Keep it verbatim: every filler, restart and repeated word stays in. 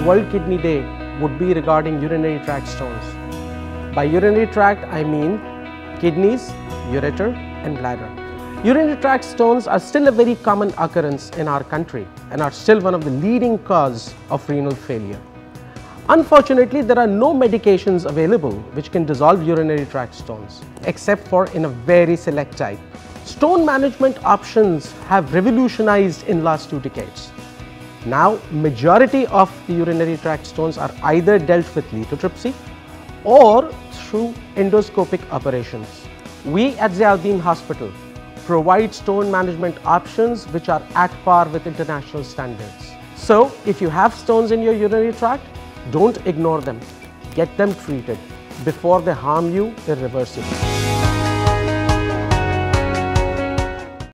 World Kidney Day would be regarding urinary tract stones. By urinary tract, I mean kidneys, ureter and bladder. Urinary tract stones are still a very common occurrence in our country and are still one of the leading causes of renal failure. Unfortunately, there are no medications available which can dissolve urinary tract stones, except for in a very select type. Stone management options have revolutionized in last two decades. Now, majority of the urinary tract stones are either dealt with lithotripsy or through endoscopic operations. We at Ziauddin Hospital provide stone management options which are at par with international standards. So, if you have stones in your urinary tract, don't ignore them. Get them treated before they harm you irreversibly.